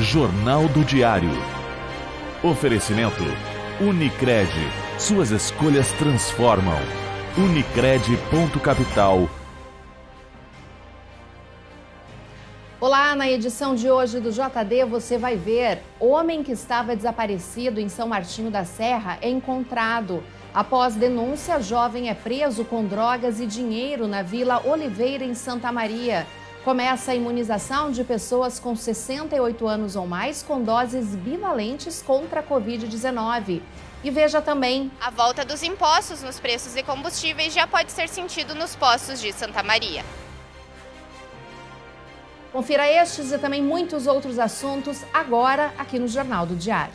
Jornal do Diário. Oferecimento Unicred. Suas escolhas transformam. Unicred.capital. Olá, na edição de hoje do JD você vai ver: homem que estava desaparecido em São Martinho da Serra é encontrado. Após denúncia, jovem é preso com drogas e dinheiro na Vila Oliveira, em Santa Maria. Começa a imunização de pessoas com 68 anos ou mais com doses bivalentes contra a Covid-19. E veja também: a volta dos impostos nos preços de combustíveis já pode ser sentido nos postos de Santa Maria. Confira estes e também muitos outros assuntos agora aqui no Jornal do Diário.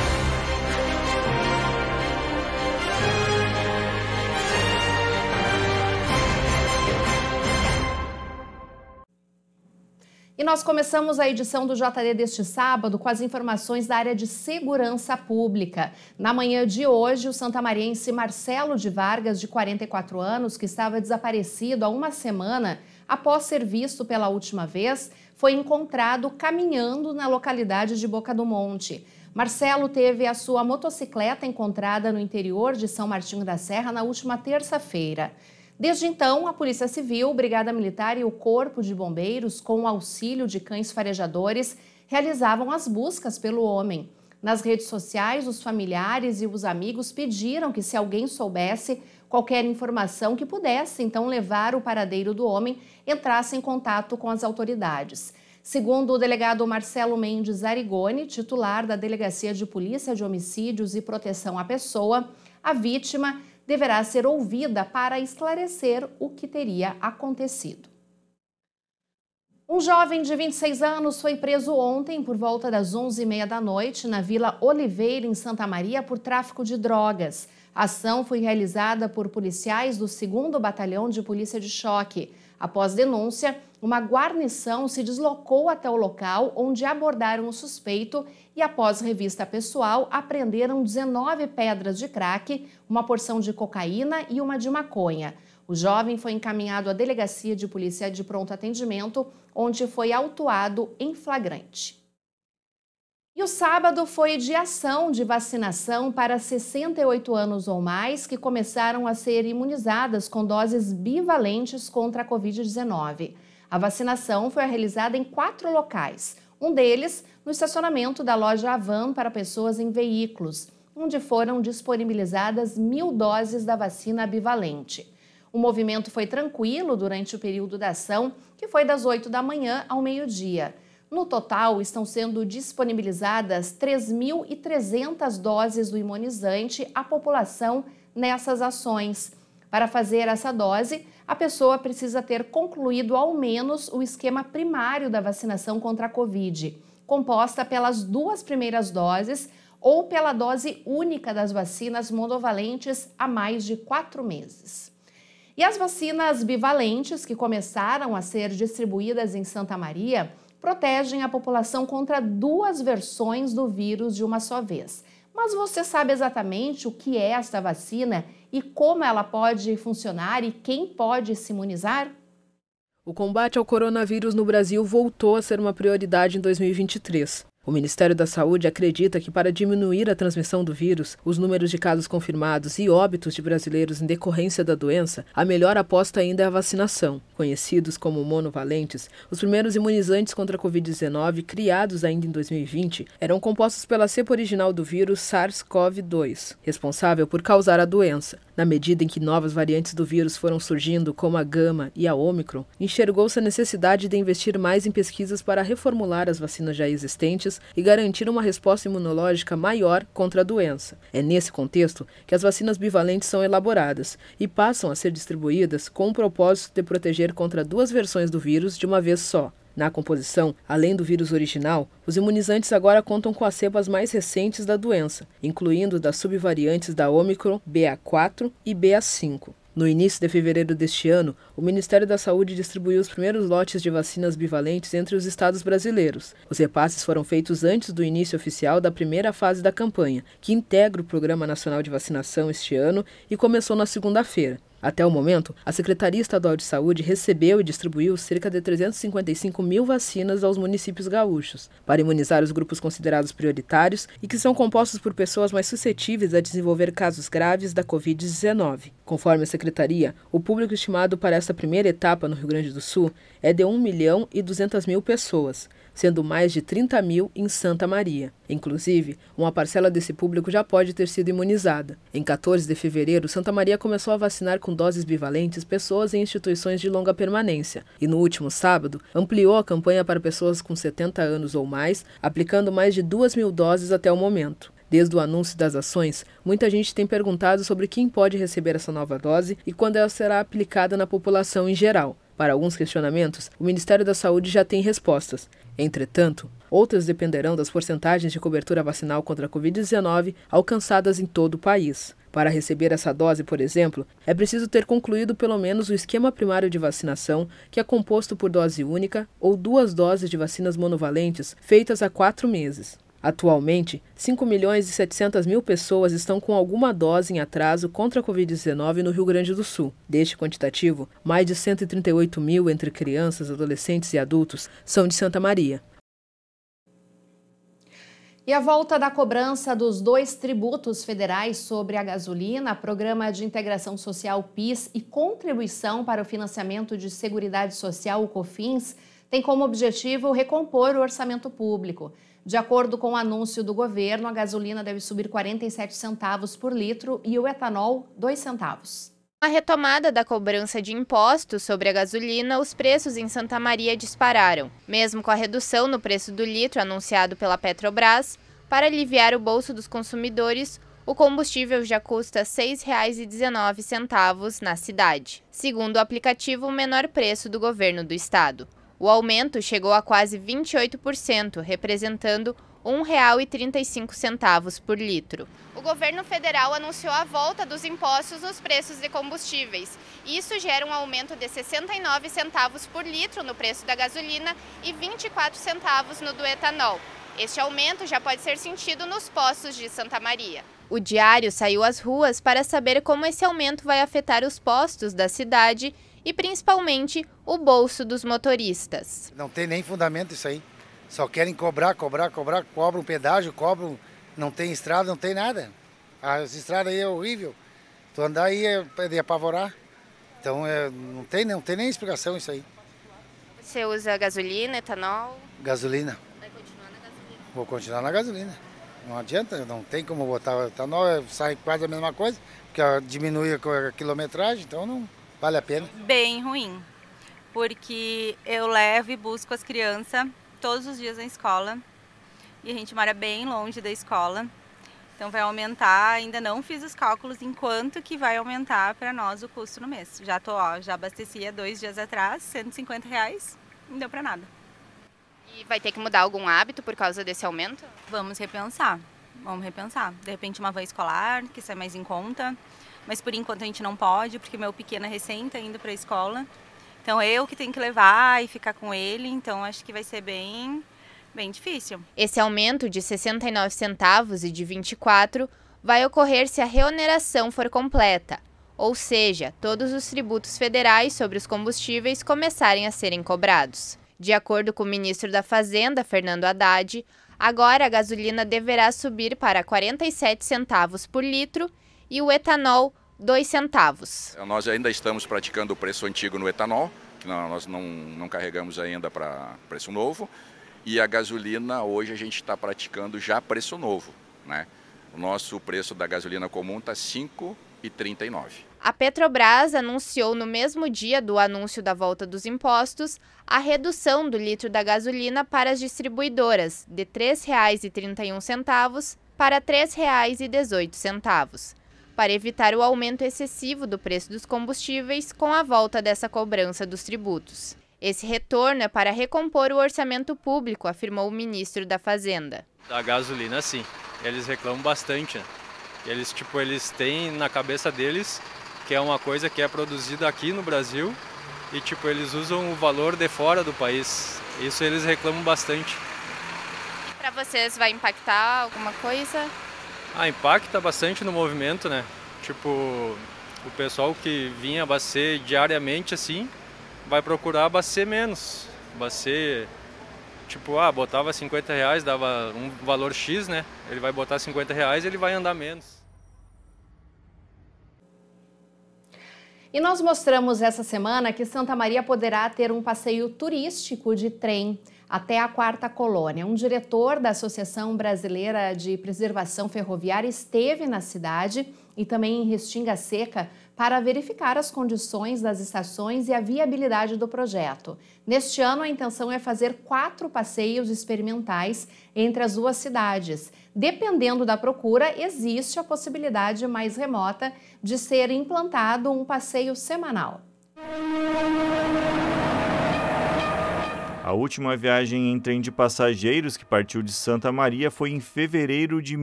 E nós começamos a edição do JD deste sábado com as informações da área de segurança pública. Na manhã de hoje, o santamariense Marcelo de Vargas, de 44 anos, que estava desaparecido há uma semana, após ser visto pela última vez, foi encontrado caminhando na localidade de Boca do Monte. Marcelo teve a sua motocicleta encontrada no interior de São Martinho da Serra na última terça-feira. Desde então, a Polícia Civil, Brigada Militar e o Corpo de Bombeiros, com o auxílio de cães farejadores, realizavam as buscas pelo homem. Nas redes sociais, os familiares e os amigos pediram que, se alguém soubesse qualquer informação que pudesse, então, levar o paradeiro do homem, entrasse em contato com as autoridades. Segundo o delegado Marcelo Mendes Arigoni, titular da Delegacia de Polícia de Homicídios e Proteção à Pessoa, a vítima deverá ser ouvida para esclarecer o que teria acontecido. Um jovem de 26 anos foi preso ontem por volta das 11h30 da noite na Vila Oliveira, em Santa Maria, por tráfico de drogas. A ação foi realizada por policiais do 2º Batalhão de Polícia de Choque. Após denúncia, uma guarnição se deslocou até o local, onde abordaram o suspeito e, após revista pessoal, apreenderam 19 pedras de crack, uma porção de cocaína e uma de maconha. O jovem foi encaminhado à Delegacia de Polícia de Pronto Atendimento, onde foi autuado em flagrante. E o sábado foi de ação de vacinação para 68 anos ou mais que começaram a ser imunizadas com doses bivalentes contra a Covid-19. A vacinação foi realizada em 4 locais, um deles no estacionamento da loja Avan para pessoas em veículos, onde foram disponibilizadas 1.000 doses da vacina bivalente. O movimento foi tranquilo durante o período da ação, que foi das 8 da manhã ao meio-dia. No total, estão sendo disponibilizadas 3.300 doses do imunizante à população nessas ações. Para fazer essa dose, a pessoa precisa ter concluído ao menos o esquema primário da vacinação contra a Covid, composta pelas 2 primeiras doses ou pela dose única das vacinas monovalentes há mais de 4 meses. E as vacinas bivalentes, que começaram a ser distribuídas em Santa Maria, protegem a população contra 2 versões do vírus de uma só vez. Mas você sabe exatamente o que é esta vacina e como ela pode funcionar e quem pode se imunizar? O combate ao coronavírus no Brasil voltou a ser uma prioridade em 2023. O Ministério da Saúde acredita que, para diminuir a transmissão do vírus, os números de casos confirmados e óbitos de brasileiros em decorrência da doença, a melhor aposta ainda é a vacinação. Conhecidos como monovalentes, os primeiros imunizantes contra a Covid-19, criados ainda em 2020, eram compostos pela cepa original do vírus SARS-CoV-2, responsável por causar a doença. Na medida em que novas variantes do vírus foram surgindo, como a Gama e a Ômicron, enxergou-se a necessidade de investir mais em pesquisas para reformular as vacinas já existentes e garantir uma resposta imunológica maior contra a doença. É nesse contexto que as vacinas bivalentes são elaboradas e passam a ser distribuídas com o propósito de proteger contra 2 versões do vírus de uma vez só. Na composição, além do vírus original, os imunizantes agora contam com as cepas mais recentes da doença, incluindo das subvariantes da Ômicron, BA4 e BA5. No início de fevereiro deste ano, o Ministério da Saúde distribuiu os primeiros lotes de vacinas bivalentes entre os estados brasileiros. Os repasses foram feitos antes do início oficial da primeira fase da campanha, que integra o Programa Nacional de Vacinação este ano e começou na segunda-feira. Até o momento, a Secretaria Estadual de Saúde recebeu e distribuiu cerca de 355 mil vacinas aos municípios gaúchos, para imunizar os grupos considerados prioritários e que são compostos por pessoas mais suscetíveis a desenvolver casos graves da Covid-19. Conforme a Secretaria, o público estimado para esta primeira etapa no Rio Grande do Sul é de 1.200.000 pessoas, sendo mais de 30 mil em Santa Maria. Inclusive, uma parcela desse público já pode ter sido imunizada. Em 14 de fevereiro, Santa Maria começou a vacinar com doses bivalentes pessoas em instituições de longa permanência e, no último sábado, ampliou a campanha para pessoas com 70 anos ou mais, aplicando mais de 2.000 doses até o momento. Desde o anúncio das ações, muita gente tem perguntado sobre quem pode receber essa nova dose e quando ela será aplicada na população em geral. Para alguns questionamentos, o Ministério da Saúde já tem respostas. Entretanto, outras dependerão das porcentagens de cobertura vacinal contra a Covid-19 alcançadas em todo o país. Para receber essa dose, por exemplo, é preciso ter concluído pelo menos o esquema primário de vacinação, que é composto por dose única ou 2 doses de vacinas monovalentes feitas há 4 meses. Atualmente, 5.700.000 pessoas estão com alguma dose em atraso contra a Covid-19 no Rio Grande do Sul. Deste quantitativo, mais de 138 mil entre crianças, adolescentes e adultos são de Santa Maria. E a volta da cobrança dos 2 tributos federais sobre a gasolina, Programa de Integração Social PIS e Contribuição para o Financiamento de Seguridade Social, o COFINS, tem como objetivo recompor o orçamento público. De acordo com o anúncio do governo, a gasolina deve subir 47 centavos por litro e o etanol 2 centavos. Com a retomada da cobrança de impostos sobre a gasolina, os preços em Santa Maria dispararam. Mesmo com a redução no preço do litro anunciado pela Petrobras, para aliviar o bolso dos consumidores, o combustível já custa R$ 6,19 na cidade, segundo o aplicativo, o menor preço do governo do estado. O aumento chegou a quase 28%, representando R$ 1,35 por litro. O governo federal anunciou a volta dos impostos nos preços de combustíveis. Isso gera um aumento de 69 centavos por litro no preço da gasolina e 24 centavos no do etanol. Este aumento já pode ser sentido nos postos de Santa Maria. O Diário saiu às ruas para saber como esse aumento vai afetar os postos da cidade e principalmente o bolso dos motoristas. Não tem nem fundamento isso aí. Só querem cobrar, cobram pedágio, não tem estrada, não tem nada. As estradas aí é horrível. Tu andar aí é de apavorar. Então não tem nem explicação isso aí. Você usa gasolina, etanol? Gasolina. Vai continuar na gasolina? Vou continuar na gasolina. Não adianta, não tem como botar etanol, sai quase a mesma coisa, porque diminui a quilometragem, então não vale a pena. Bem ruim, porque eu levo e busco as crianças todos os dias na escola e a gente mora bem longe da escola, então vai aumentar, ainda não fiz os cálculos em quanto que vai aumentar para nós o custo no mês. Já abasteci há 2 dias atrás, R$150, não deu para nada. E vai ter que mudar algum hábito por causa desse aumento? Vamos repensar. De repente uma van escolar, que sai mais em conta. Mas por enquanto a gente não pode, porque meu pequeno é recém tá indo para a escola. Então eu que tenho que levar e ficar com ele, então acho que vai ser bem difícil. Esse aumento de 69 centavos e de 24 vai ocorrer se a reoneração for completa, ou seja, todos os tributos federais sobre os combustíveis começarem a serem cobrados. De acordo com o ministro da Fazenda, Fernando Haddad, agora a gasolina deverá subir para 47 centavos por litro e o etanol 2 centavos. Nós ainda estamos praticando o preço antigo no etanol, que nós não carregamos ainda para preço novo, e a gasolina hoje a gente está praticando já preço novo, né? O nosso preço da gasolina comum está R$ 5,39. A Petrobras anunciou no mesmo dia do anúncio da volta dos impostos a redução do litro da gasolina para as distribuidoras de R$ 3,31 para R$ 3,18, para evitar o aumento excessivo do preço dos combustíveis com a volta dessa cobrança dos tributos. Esse retorno é para recompor o orçamento público, afirmou o ministro da Fazenda. Da gasolina, sim. Eles reclamam bastante, né? Eles têm na cabeça deles que é uma coisa que é produzida aqui no Brasil e eles usam o valor de fora do país. Isso eles reclamam bastante. E para vocês vai impactar alguma coisa? Impacta bastante no movimento, né? o pessoal que vinha abastecer diariamente assim, vai procurar abastecer menos. Abastecer, tipo, botava R$50, dava um valor X, né? Ele vai botar R$50 e ele vai andar menos. E nós mostramos essa semana que Santa Maria poderá ter um passeio turístico de trem até a Quarta Colônia. Um diretor da Associação Brasileira de Preservação Ferroviária esteve na cidade e também em Restinga Seca para verificar as condições das estações e a viabilidade do projeto. Neste ano, a intenção é fazer 4 passeios experimentais entre as duas cidades. Dependendo da procura, existe a possibilidade mais remota de ser implantado um passeio semanal. A última viagem em trem de passageiros que partiu de Santa Maria foi em fevereiro de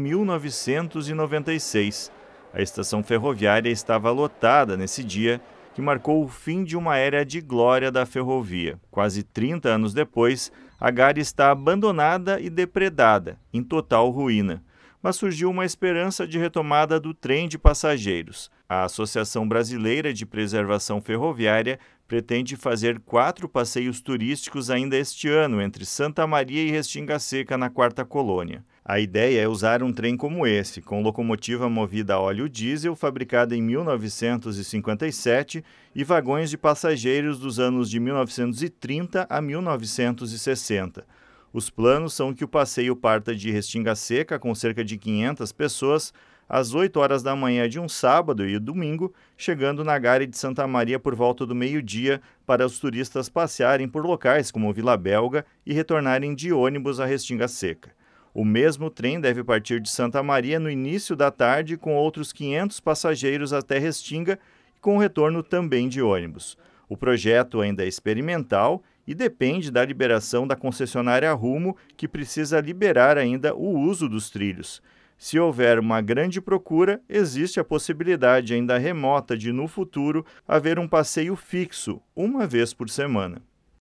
1996. A estação ferroviária estava lotada nesse dia, que marcou o fim de uma era de glória da ferrovia. Quase 30 anos depois, a Gare está abandonada e depredada, em total ruína. Mas surgiu uma esperança de retomada do trem de passageiros. A Associação Brasileira de Preservação Ferroviária pretende fazer 4 passeios turísticos ainda este ano entre Santa Maria e Restinga Seca, na Quarta Colônia. A ideia é usar um trem como esse, com locomotiva movida a óleo diesel, fabricada em 1957, e vagões de passageiros dos anos de 1930 a 1960. Os planos são que o passeio parta de Restinga Seca, com cerca de 500 pessoas, às 8 horas da manhã de um sábado e domingo, chegando na Gare de Santa Maria por volta do meio-dia, para os turistas passearem por locais como Vila Belga e retornarem de ônibus a Restinga Seca. O mesmo trem deve partir de Santa Maria no início da tarde, com outros 500 passageiros até Restinga, com retorno também de ônibus. O projeto ainda é experimental e depende da liberação da concessionária Rumo, que precisa liberar ainda o uso dos trilhos. Se houver uma grande procura, existe a possibilidade ainda remota de, no futuro, haver um passeio fixo, uma vez por semana.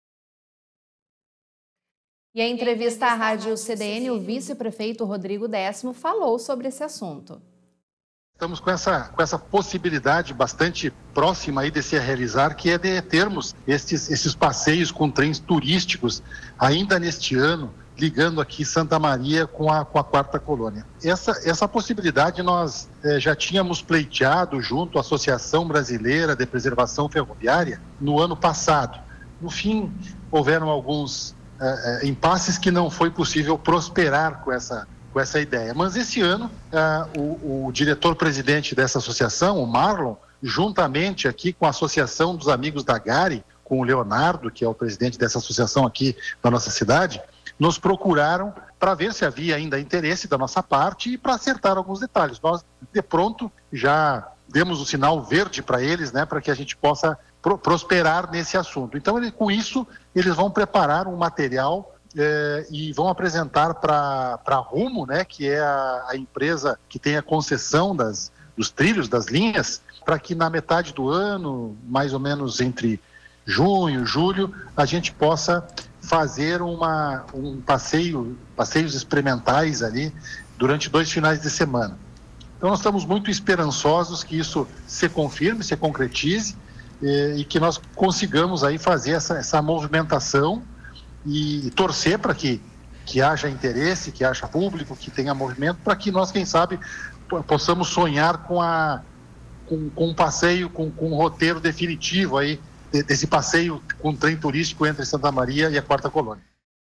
E em entrevista à Rádio CDN, o vice-prefeito Rodrigo Décimo falou sobre esse assunto. Estamos com essa possibilidade bastante próxima aí de se realizar, que é de termos esses passeios com trens turísticos ainda neste ano, ligando aqui Santa Maria com a Quarta Colônia. Essa possibilidade nós já tínhamos pleiteado junto à Associação Brasileira de Preservação Ferroviária no ano passado. No fim, houveram alguns impasses que não foi possível prosperar com essa ideia. Mas esse ano, o diretor-presidente dessa associação, o Marlon, juntamente aqui com a Associação dos Amigos da Gare, com o Leonardo, que é o presidente dessa associação aqui da nossa cidade, nos procuraram para ver se havia ainda interesse da nossa parte e para acertar alguns detalhes. Nós, de pronto, já demos o sinal verde para eles, né, para que a gente possa prosperar nesse assunto. Então, com isso, eles vão preparar um material e vão apresentar para a Rumo, né, que é a empresa que tem a concessão dos trilhos, das linhas, para que na metade do ano, mais ou menos entre junho, julho, a gente possa fazer passeios experimentais ali durante 2 finais de semana. Então nós estamos muito esperançosos que isso se confirme, se concretize e que nós consigamos aí fazer essa movimentação e torcer para que haja interesse, que haja público, que tenha movimento, para que nós, quem sabe, possamos sonhar com um passeio, com um roteiro definitivo aí, desse passeio com trem turístico entre Santa Maria e a Quarta Colônia.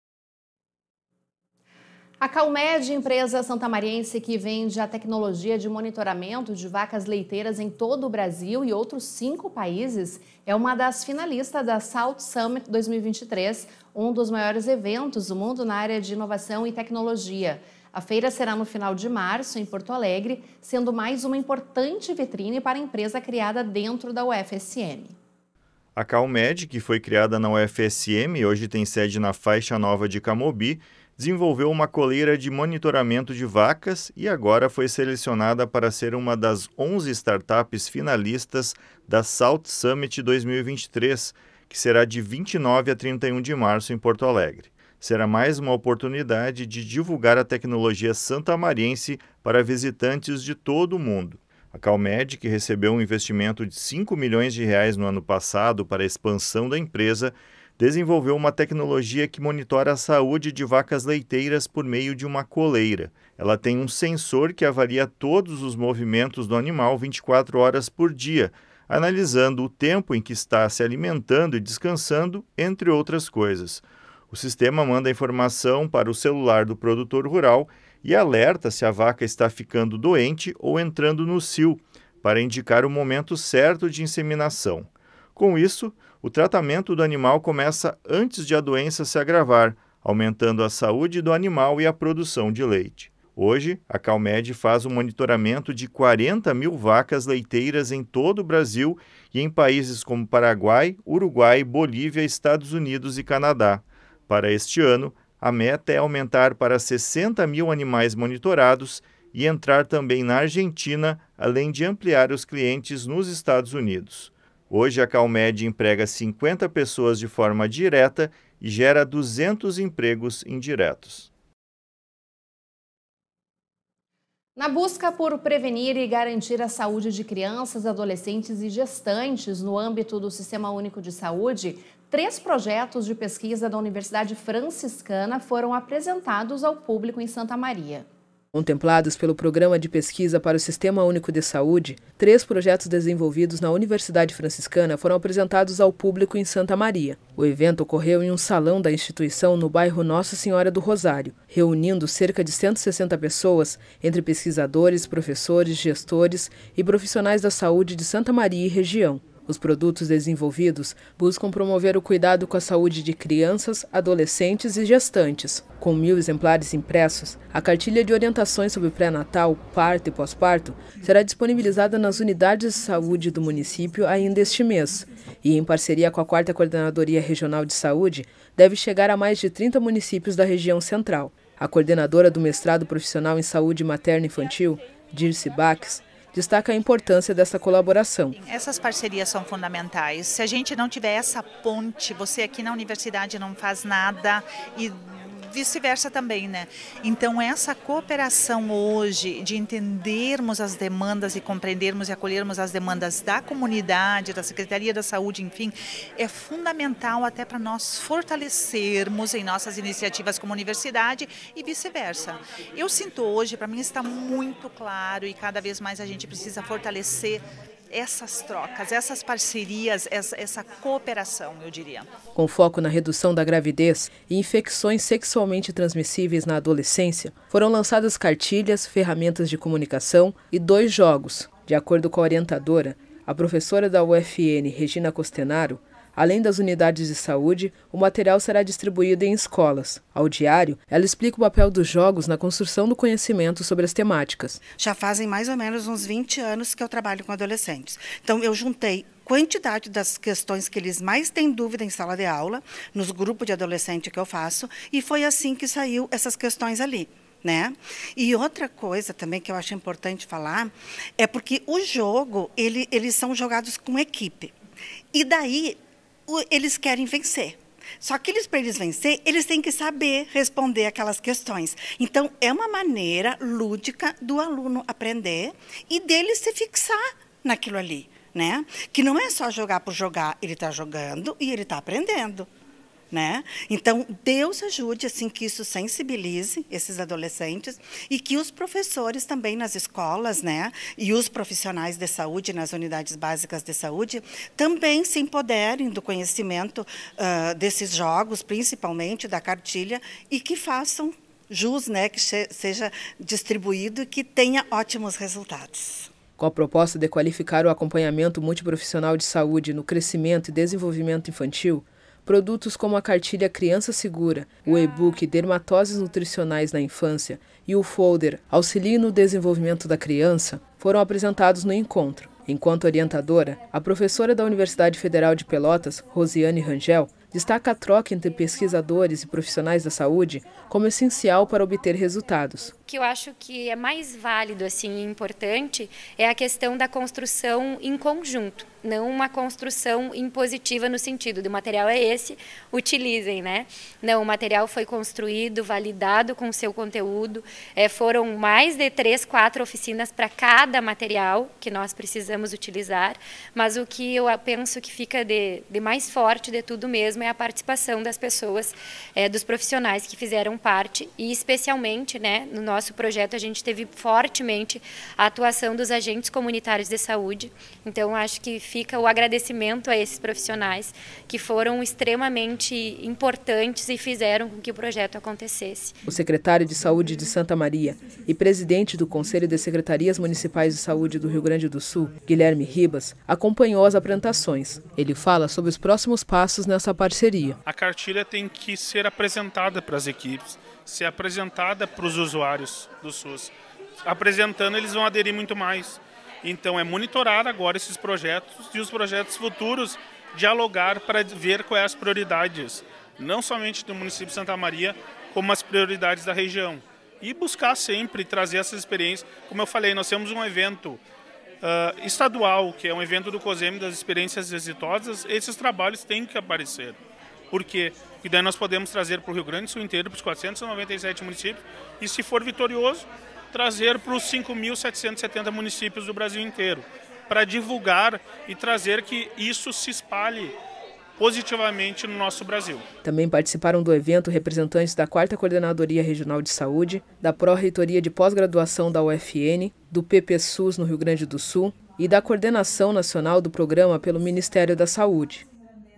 A Calmed, empresa santamariense que vende a tecnologia de monitoramento de vacas leiteiras em todo o Brasil e outros 5 países, é uma das finalistas da South Summit 2023, um dos maiores eventos do mundo na área de inovação e tecnologia. A feira será no final de março, em Porto Alegre, sendo mais uma importante vitrine para a empresa criada dentro da UFSM. A Calmed, que foi criada na UFSM e hoje tem sede na Faixa Nova de Camobi, desenvolveu uma coleira de monitoramento de vacas e agora foi selecionada para ser uma das 11 startups finalistas da South Summit 2023, que será de 29 a 31 de março em Porto Alegre. Será mais uma oportunidade de divulgar a tecnologia santamariense para visitantes de todo o mundo. A Calmed, que recebeu um investimento de 5 milhões de reais no ano passado para a expansão da empresa, desenvolveu uma tecnologia que monitora a saúde de vacas leiteiras por meio de uma coleira. Ela tem um sensor que avalia todos os movimentos do animal 24 horas por dia, analisando o tempo em que está se alimentando e descansando, entre outras coisas. O sistema manda informação para o celular do produtor rural e alerta se a vaca está ficando doente ou entrando no cio, para indicar o momento certo de inseminação. Com isso, o tratamento do animal começa antes de a doença se agravar, aumentando a saúde do animal e a produção de leite. Hoje, a Calmed faz um monitoramento de 40 mil vacas leiteiras em todo o Brasil e em países como Paraguai, Uruguai, Bolívia, Estados Unidos e Canadá. Para este ano, a meta é aumentar para 60 mil animais monitorados e entrar também na Argentina, além de ampliar os clientes nos Estados Unidos. Hoje, a Calmed emprega 50 pessoas de forma direta e gera 200 empregos indiretos. Na busca por prevenir e garantir a saúde de crianças, adolescentes e gestantes no âmbito do Sistema Único de Saúde, 3 projetos de pesquisa da Universidade Franciscana foram apresentados ao público em Santa Maria. Contemplados pelo Programa de Pesquisa para o Sistema Único de Saúde, 3 projetos desenvolvidos na Universidade Franciscana foram apresentados ao público em Santa Maria. O evento ocorreu em um salão da instituição no bairro Nossa Senhora do Rosário, reunindo cerca de 160 pessoas, entre pesquisadores, professores, gestores e profissionais da saúde de Santa Maria e região. Os produtos desenvolvidos buscam promover o cuidado com a saúde de crianças, adolescentes e gestantes. Com 1.000 exemplares impressos, a cartilha de orientações sobre pré-natal, parto e pós-parto será disponibilizada nas unidades de saúde do município ainda este mês e, em parceria com a 4ª Coordenadoria Regional de Saúde, deve chegar a mais de 30 municípios da região central. A coordenadora do mestrado profissional em saúde materno-infantil, Dirce Bax, destaca a importância dessa colaboração. Essas parcerias são fundamentais. Se a gente não tiver essa ponte, você aqui na universidade não faz nada e vice-versa também, né? Então essa cooperação hoje de entendermos as demandas e compreendermos e acolhermos as demandas da comunidade, da Secretaria da Saúde, enfim, é fundamental até para nós fortalecermos em nossas iniciativas como universidade e vice-versa. Eu sinto hoje, para mim está muito claro e cada vez mais a gente precisa fortalecer essas trocas, essas parcerias, essa cooperação, eu diria. Com foco na redução da gravidez e infecções sexualmente transmissíveis na adolescência, foram lançadas cartilhas, ferramentas de comunicação e 2 jogos. De acordo com a orientadora, a professora da UFN, Regina Costenaro, além das unidades de saúde, o material será distribuído em escolas. Ao diário, ela explica o papel dos jogos na construção do conhecimento sobre as temáticas. Já fazem mais ou menos uns 20 anos que eu trabalho com adolescentes. Então, eu juntei quantidade das questões que eles mais têm dúvida em sala de aula, nos grupos de adolescente que eu faço, e foi assim que saiu essas questões ali. Né? E outra coisa também que eu acho importante falar é porque o jogo, eles são jogados com equipe. E daí eles querem vencer. Só que para eles vencer, eles têm que saber responder aquelas questões. Então, é uma maneira lúdica do aluno aprender e dele se fixar naquilo ali, né? Que não é só jogar por jogar, ele está jogando e ele está aprendendo. Né? Então, Deus ajude assim que isso sensibilize esses adolescentes e que os professores também nas escolas, né, e os profissionais de saúde nas unidades básicas de saúde também se empoderem do conhecimento desses jogos, principalmente da cartilha, e que façam jus, né, que seja distribuído e que tenha ótimos resultados. Com a proposta de qualificar o acompanhamento multiprofissional de saúde no crescimento e desenvolvimento infantil, produtos como a cartilha Criança Segura, o e-book Dermatoses Nutricionais na Infância e o folder Auxílio no Desenvolvimento da Criança foram apresentados no encontro. Enquanto orientadora, a professora da Universidade Federal de Pelotas, Rosiane Rangel, destaca a troca entre pesquisadores e profissionais da saúde como essencial para obter resultados. O que eu acho que é mais válido assim, e importante é a questão da construção em conjunto, não uma construção impositiva no sentido de o material é esse, utilizem, né? Não, o material foi construído, validado com o seu conteúdo, foram mais de 3, 4 oficinas para cada material que nós precisamos utilizar, mas o que eu penso que fica de mais forte de tudo mesmo é a participação das pessoas, dos profissionais que fizeram parte e especialmente, né, no nosso projeto a gente teve fortemente a atuação dos agentes comunitários de saúde, então acho que fica o agradecimento a esses profissionais que foram extremamente importantes e fizeram com que o projeto acontecesse. O secretário de Saúde de Santa Maria e presidente do Conselho de Secretarias Municipais de Saúde do Rio Grande do Sul, Guilherme Ribas, acompanhou as apresentações. Ele fala sobre os próximos passos nessa parceria. A cartilha tem que ser apresentada para as equipes, ser apresentada para os usuários do SUS. Apresentando, eles vão aderir muito mais. Então, é monitorar agora esses projetos e os projetos futuros, dialogar para ver quais as prioridades, não somente do município de Santa Maria, como as prioridades da região. E buscar sempre trazer essas experiências. Como eu falei, nós temos um evento estadual, que é um evento do COSEM das experiências exitosas. Esses trabalhos têm que aparecer. Por quê? Porque daí nós podemos trazer para o Rio Grande do Sul inteiro, para os 497 municípios, e se for vitorioso, trazer para os 5.770 municípios do Brasil inteiro, para divulgar e trazer que isso se espalhe positivamente no nosso Brasil. Também participaram do evento representantes da 4ª Coordenadoria Regional de Saúde, da Pró-Reitoria de Pós-Graduação da UFN, do PPSUS no Rio Grande do Sul e da Coordenação Nacional do Programa pelo Ministério da Saúde.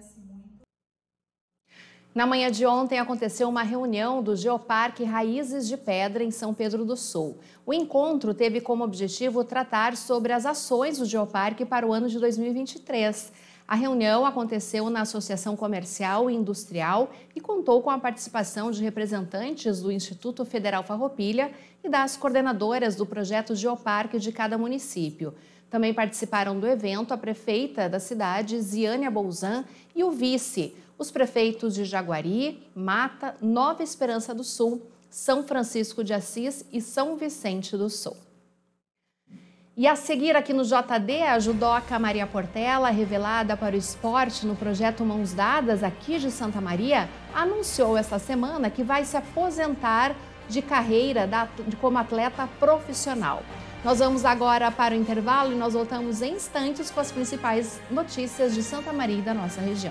Na manhã de ontem aconteceu uma reunião do Geoparque Raízes de Pedra em São Pedro do Sul. O encontro teve como objetivo tratar sobre as ações do Geoparque para o ano de 2023. A reunião aconteceu na Associação Comercial e Industrial e contou com a participação de representantes do Instituto Federal Farroupilha e das coordenadoras do projeto Geoparque de cada município. Também participaram do evento a prefeita da cidade, Ziânia Bolzan, e o vice, os prefeitos de Jaguari, Mata, Nova Esperança do Sul, São Francisco de Assis e São Vicente do Sul. E a seguir aqui no JD, a judoca Maria Portela, revelada para o esporte no projeto Mãos Dadas aqui de Santa Maria, anunciou esta semana que vai se aposentar de carreira como atleta profissional. Nós vamos agora para o intervalo e nós voltamos em instantes com as principais notícias de Santa Maria e da nossa região.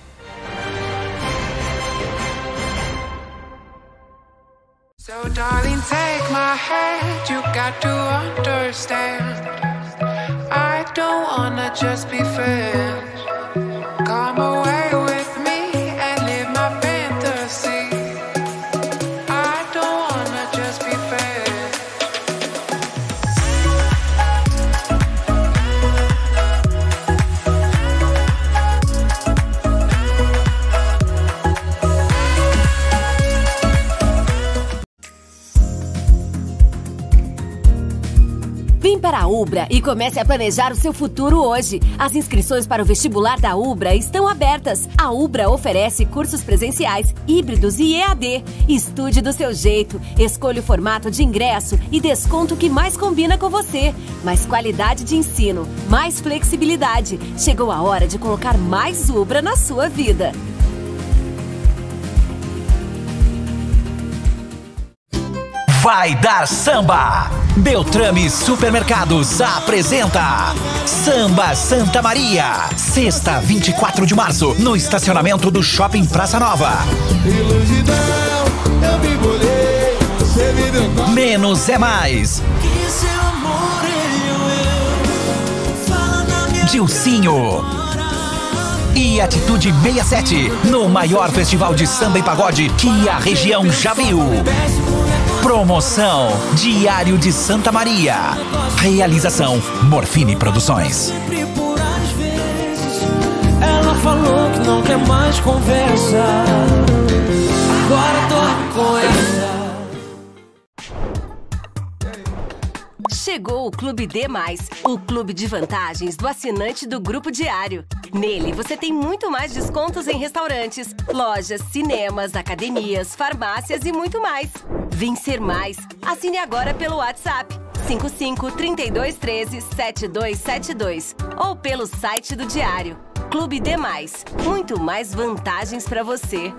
So darling, take my hand, you got to understand, I don't wanna just be friends, come away with me and live my fantasy, I don't wanna just be friends. Vem para a Ubra e comece a planejar o seu futuro hoje. As inscrições para o vestibular da Ubra estão abertas. A Ubra oferece cursos presenciais, híbridos e EAD. Estude do seu jeito, escolha o formato de ingresso e desconto que mais combina com você. Mais qualidade de ensino, mais flexibilidade. Chegou a hora de colocar mais Ubra na sua vida. Vai dar samba! Beltrame Supermercados apresenta Samba Santa Maria, sexta, 24 de março, no estacionamento do Shopping Praça Nova. Menos é mais. Dilcinho e Atitude 67, no maior festival de samba e pagode que a região já viu. Promoção Diário de Santa Maria. Realização Morfine Produções. Ela falou que não quer mais conversa, agora dorme com ela. Chegou o Clube D+, o clube de vantagens do assinante do Grupo Diário. Nele, você tem muito mais descontos em restaurantes, lojas, cinemas, academias, farmácias e muito mais. Vem ser mais. Assine agora pelo WhatsApp 55-3213-7272 ou pelo site do Diário. Clube D+, muito mais vantagens para você.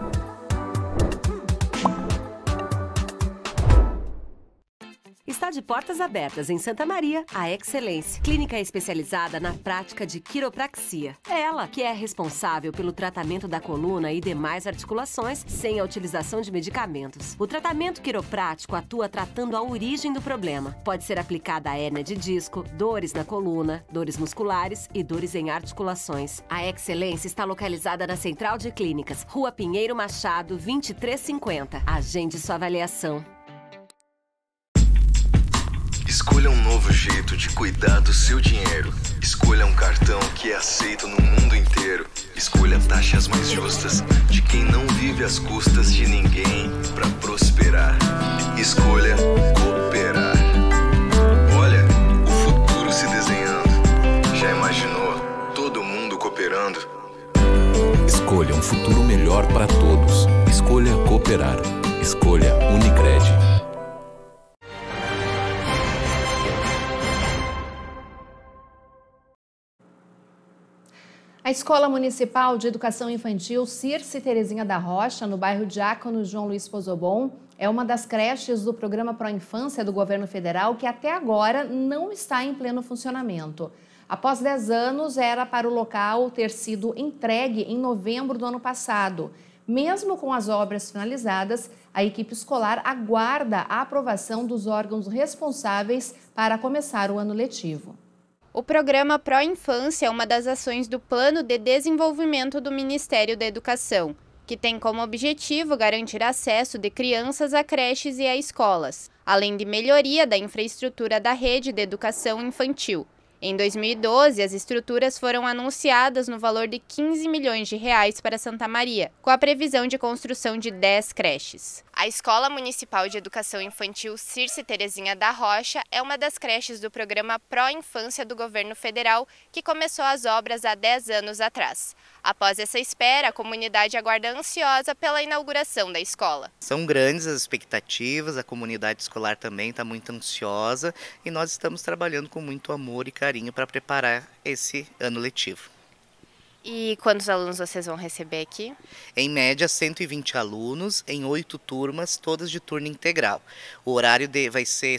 Está de portas abertas em Santa Maria, a Excelência, clínica especializada na prática de quiropraxia. É ela que é responsável pelo tratamento da coluna e demais articulações sem a utilização de medicamentos. O tratamento quiroprático atua tratando a origem do problema. Pode ser aplicada a hérnia de disco, dores na coluna, dores musculares e dores em articulações. A Excelência está localizada na Central de Clínicas, Rua Pinheiro Machado, 2350. Agende sua avaliação. Escolha um novo jeito de cuidar do seu dinheiro. Escolha um cartão que é aceito no mundo inteiro. Escolha taxas mais justas de quem não vive às custas de ninguém para prosperar. Escolha cooperar. Olha, o futuro se desenhando. Já imaginou todo mundo cooperando? Escolha um futuro melhor para todos. Escolha cooperar. Escolha Unicred. A Escola Municipal de Educação Infantil Circe Terezinha da Rocha, no bairro Diácono João Luiz Pozobon, é uma das creches do Programa Pro Infância do Governo Federal que até agora não está em pleno funcionamento. Após 10 anos, era para o local ter sido entregue em novembro do ano passado. Mesmo com as obras finalizadas, a equipe escolar aguarda a aprovação dos órgãos responsáveis para começar o ano letivo. O programa Pro Infância é uma das ações do Plano de Desenvolvimento do Ministério da Educação, que tem como objetivo garantir acesso de crianças a creches e a escolas, além de melhoria da infraestrutura da rede de educação infantil. Em 2012, as estruturas foram anunciadas no valor de 15 milhões de reais para Santa Maria, com a previsão de construção de 10 creches. A Escola Municipal de Educação Infantil Circe Terezinha da Rocha é uma das creches do programa Pro Infância do Governo Federal, que começou as obras há 10 anos atrás. Após essa espera, a comunidade aguarda ansiosa pela inauguração da escola. São grandes as expectativas, a comunidade escolar também está muito ansiosa e nós estamos trabalhando com muito amor e carinho para preparar esse ano letivo. E quantos alunos vocês vão receber aqui? Em média, 120 alunos em 8 turmas, todas de turno integral. O horário vai ser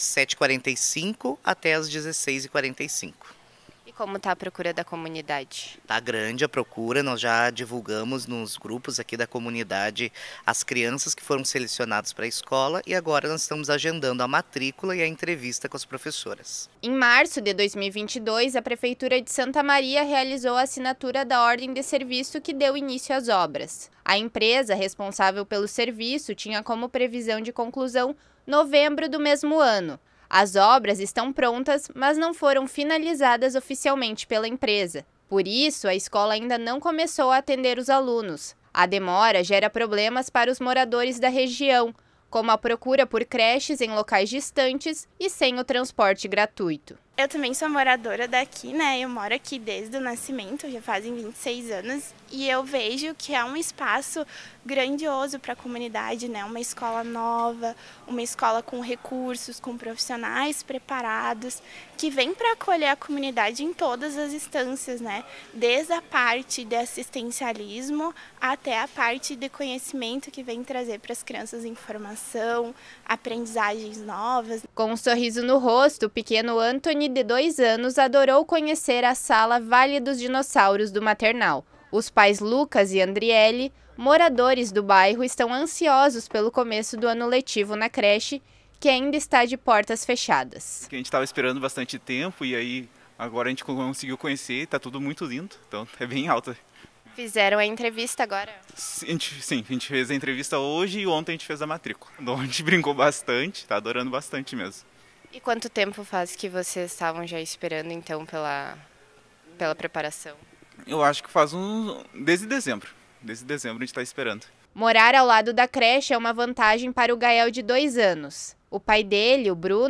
7h45 até as 16h45. Como está a procura da comunidade? Está grande a procura, nós já divulgamos nos grupos aqui da comunidade as crianças que foram selecionadas para a escola e agora nós estamos agendando a matrícula e a entrevista com as professoras. Em março de 2022, a Prefeitura de Santa Maria realizou a assinatura da ordem de serviço que deu início às obras. A empresa responsável pelo serviço tinha como previsão de conclusão novembro do mesmo ano. As obras estão prontas, mas não foram finalizadas oficialmente pela empresa. Por isso, a escola ainda não começou a atender os alunos. A demora gera problemas para os moradores da região, como a procura por creches em locais distantes e sem o transporte gratuito. Eu também sou moradora daqui, né? Eu moro aqui desde o nascimento, já fazem 26 anos, e eu vejo que é um espaço grandioso para a comunidade, né? Uma escola nova, uma escola com recursos, com profissionais preparados, que vem para acolher a comunidade em todas as instâncias, né? Desde a parte de assistencialismo até a parte de conhecimento que vem trazer para as crianças informação, aprendizagens novas. Com um sorriso no rosto, o pequeno Anthony, de 2 anos, adorou conhecer a sala Vale dos Dinossauros do maternal. Os pais Lucas e Andriele, moradores do bairro, estão ansiosos pelo começo do ano letivo na creche, que ainda está de portas fechadas. A gente estava esperando bastante tempo e aí agora a gente conseguiu conhecer, está tudo muito lindo, então é bem alta. Fizeram a entrevista agora? Sim, a gente fez a entrevista hoje e ontem a gente fez a matrícula. Então a gente brincou bastante, está adorando bastante mesmo. E quanto tempo faz que vocês estavam já esperando então pela preparação? Eu acho que faz desde dezembro. Desde dezembro a gente está esperando. Morar ao lado da creche é uma vantagem para o Gael de 2 anos. O pai dele, o Bruno,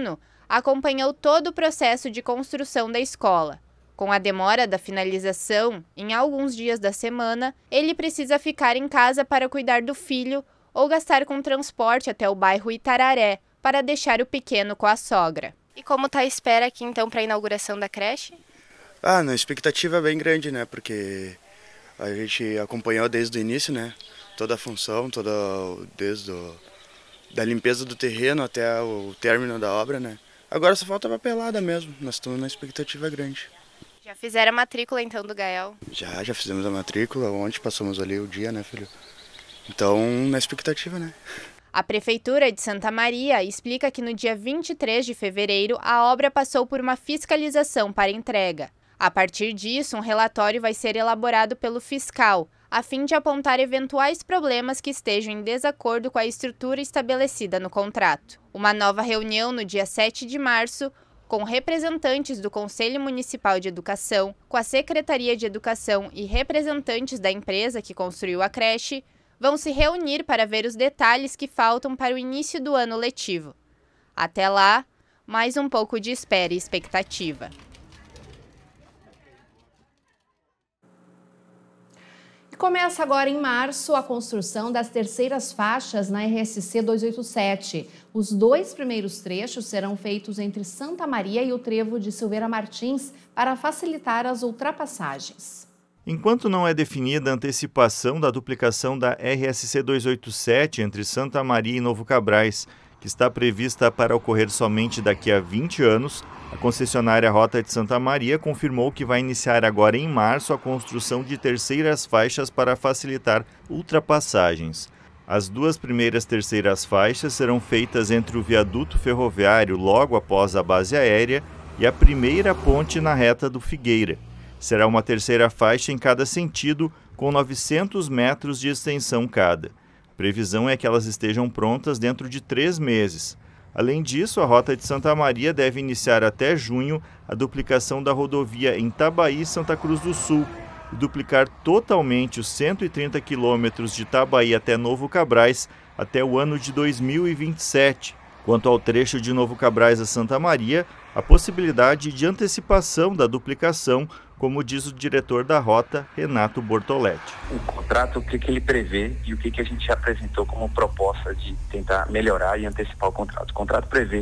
acompanhou todo o processo de construção da escola. Com a demora da finalização, em alguns dias da semana, ele precisa ficar em casa para cuidar do filho ou gastar com transporte até o bairro Itararé para deixar o pequeno com a sogra. E como está a espera aqui então para a inauguração da creche? A expectativa é bem grande, né? Porque a gente acompanhou desde o início, né? Toda a função, desde da limpeza do terreno até o término da obra, né? Agora só falta a papelada mesmo, nós estamos na expectativa grande. Já fizeram a matrícula então do Gael? Já fizemos a matrícula, ontem passamos ali o dia, né, filho? Então, na expectativa, né? A Prefeitura de Santa Maria explica que no dia 23 de fevereiro a obra passou por uma fiscalização para entrega. A partir disso, um relatório vai ser elaborado pelo fiscal, a fim de apontar eventuais problemas que estejam em desacordo com a estrutura estabelecida no contrato. Uma nova reunião no dia 7 de março, com representantes do Conselho Municipal de Educação, com a Secretaria de Educação e representantes da empresa que construiu a creche, vão se reunir para ver os detalhes que faltam para o início do ano letivo. Até lá, mais um pouco de espera e expectativa. Começa agora em março a construção das terceiras faixas na RSC 287. Os 2 primeiros trechos serão feitos entre Santa Maria e o trevo de Silveira Martins para facilitar as ultrapassagens. Enquanto não é definida a antecipação da duplicação da RSC 287 entre Santa Maria e Novo Cabrais, que está prevista para ocorrer somente daqui a 20 anos, a concessionária Rota de Santa Maria confirmou que vai iniciar agora em março a construção de terceiras faixas para facilitar ultrapassagens. As 2 primeiras terceiras faixas serão feitas entre o viaduto ferroviário logo após a base aérea e a primeira ponte na reta do Figueira. Será uma terceira faixa em cada sentido, com 900 metros de extensão cada. A previsão é que elas estejam prontas dentro de 3 meses. Além disso, a Rota de Santa Maria deve iniciar até junho a duplicação da rodovia em Itabaí, Santa Cruz do Sul, e duplicar totalmente os 130 quilômetros de Itabaí até Novo Cabrais até o ano de 2027. Quanto ao trecho de Novo Cabrais a Santa Maria, a possibilidade de antecipação da duplicação, como diz o diretor da rota, Renato Bortoletti. O contrato, o que ele prevê e o que a gente apresentou como proposta de tentar melhorar e antecipar o contrato. O contrato prevê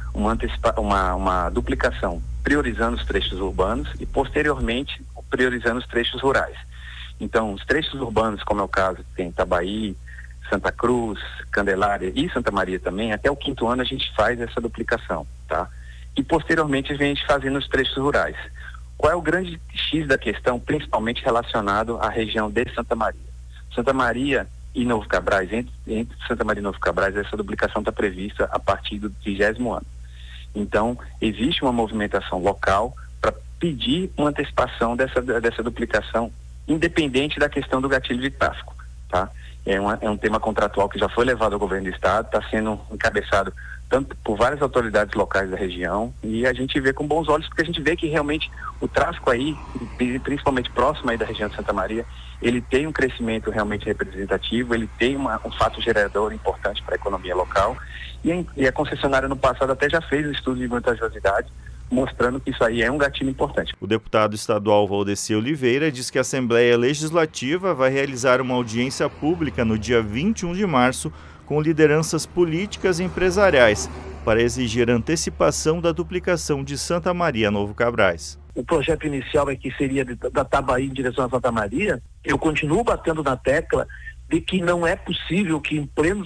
uma duplicação, priorizando os trechos urbanos e, posteriormente, priorizando os trechos rurais. Então, os trechos urbanos, como é o caso, tem Itabaí, Santa Cruz, Candelária e Santa Maria também, até o 5º ano a gente faz essa duplicação, tá? E, posteriormente, a gente fazendo os trechos rurais. Qual é o grande X da questão, principalmente relacionado à região de Santa Maria? Santa Maria e Novo Cabrais, entre Santa Maria e Novo Cabrais, essa duplicação está prevista a partir do 20º ano. Então, existe uma movimentação local para pedir uma antecipação dessa duplicação, independente da questão do gatilho de tráfego, tá? É um tema contratual que já foi levado ao governo do estado, está sendo encabeçado tanto por várias autoridades locais da região, e a gente vê com bons olhos, porque a gente vê que realmente o tráfego aí, principalmente próximo aí da região de Santa Maria, ele tem um crescimento realmente representativo, ele tem um fato gerador importante para a economia local, e a concessionária no passado até já fez um estudo de vantajosidade, mostrando que isso aí é um gatilho importante. O deputado estadual Valdeci Oliveira diz que a Assembleia Legislativa vai realizar uma audiência pública no dia 21 de março com lideranças políticas e empresariais para exigir antecipação da duplicação de Santa Maria a Novo Cabrais. O projeto inicial é que seria da Itabaí em direção a Santa Maria. Eu continuo batendo na tecla de que não é possível que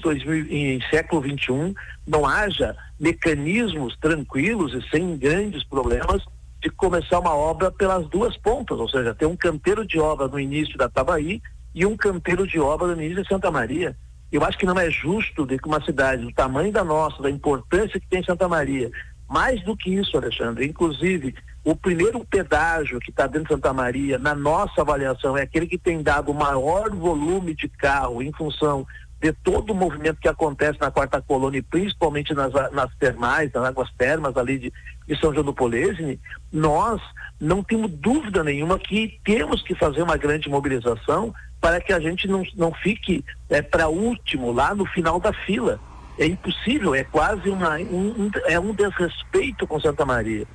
em século XXI não haja mecanismos tranquilos e sem grandes problemas de começar uma obra pelas 2 pontas, ou seja, ter um canteiro de obra no início da Itabaí e um canteiro de obra no início de Santa Maria. Eu acho que não é justo de que uma cidade do tamanho da nossa, da importância que tem Santa Maria, mais do que isso, Alexandre, inclusive o primeiro pedágio que está dentro de Santa Maria, na nossa avaliação, é aquele que tem dado o maior volume de carro em função de todo o movimento que acontece na Quarta Colônia e principalmente nas termais, nas águas termas ali de São João do Polesine. Nós não temos dúvida nenhuma que temos que fazer uma grande mobilização para que a gente não fique para último, lá no final da fila. É impossível, é quase um desrespeito com Santa Maria.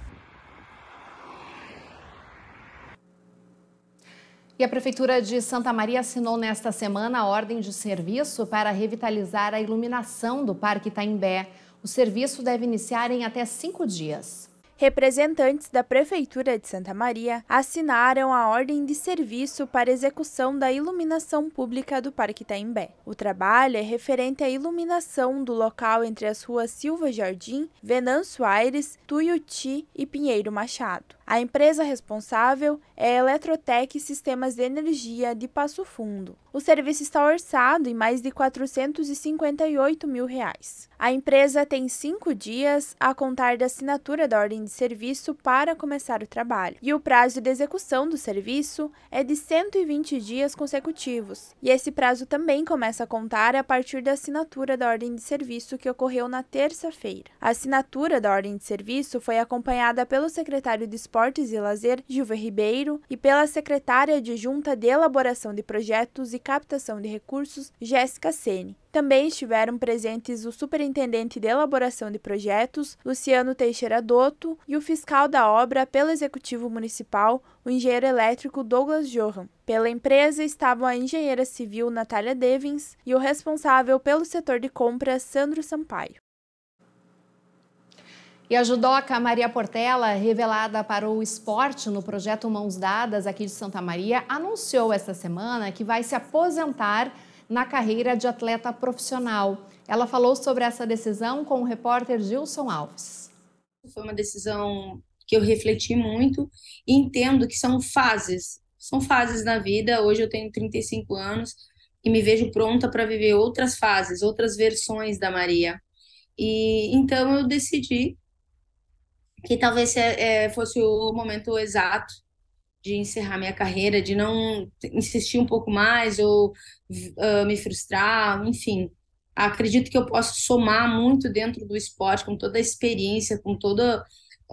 E a Prefeitura de Santa Maria assinou nesta semana a ordem de serviço para revitalizar a iluminação do Parque Itaimbé. O serviço deve iniciar em até 5 dias. Representantes da Prefeitura de Santa Maria assinaram a ordem de serviço para execução da iluminação pública do Parque Itaimbé. O trabalho é referente à iluminação do local entre as ruas Silva Jardim, Venâncio Aires, Tuiuti e Pinheiro Machado. A empresa responsável é a Eletrotec Sistemas de Energia de Passo Fundo. O serviço está orçado em mais de R$ 458 mil. A empresa tem 5 dias a contar da assinatura da ordem de serviço para começar o trabalho. E o prazo de execução do serviço é de 120 dias consecutivos. E esse prazo também começa a contar a partir da assinatura da ordem de serviço que ocorreu na terça-feira. A assinatura da ordem de serviço foi acompanhada pelo secretário de Esportes e Lazer, Gilver Ribeiro, e pela secretária adjunta de Elaboração de Projetos e Captação de Recursos, Jéssica Sene. Também estiveram presentes o superintendente de Elaboração de Projetos, Luciano Teixeira Dotto, e o fiscal da obra pelo Executivo Municipal, o engenheiro elétrico Douglas Johan. Pela empresa estavam a engenheira civil Natália Devins e o responsável pelo setor de compras, Sandro Sampaio. E a judoca Maria Portela, revelada para o esporte no projeto Mãos Dadas aqui de Santa Maria, anunciou esta semana que vai se aposentar na carreira de atleta profissional. Ela falou sobre essa decisão com o repórter Gilson Alves. Foi uma decisão que eu refleti muito e entendo que são fases na vida. Hoje eu tenho 35 anos e me vejo pronta para viver outras fases, outras versões da Maria. E então eu decidi que talvez fosse o momento exato de encerrar minha carreira, de não insistir um pouco mais ou me frustrar, enfim. Acredito que eu posso somar muito dentro do esporte, com toda a experiência, com todas